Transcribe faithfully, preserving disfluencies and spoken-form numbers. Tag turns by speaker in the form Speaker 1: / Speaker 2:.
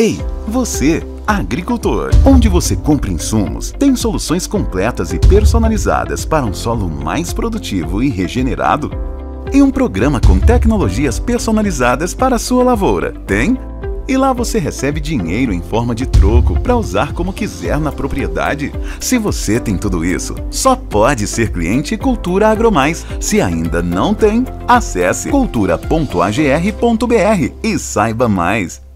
Speaker 1: Ei, você, agricultor, onde você compra insumos, tem soluções completas e personalizadas para um solo mais produtivo e regenerado? E um programa com tecnologias personalizadas para a sua lavoura, tem? E lá você recebe dinheiro em forma de troco para usar como quiser na propriedade? Se você tem tudo isso, só pode ser cliente Cultura Agromais. Se ainda não tem, acesse cultura ponto a g r ponto b r e saiba mais.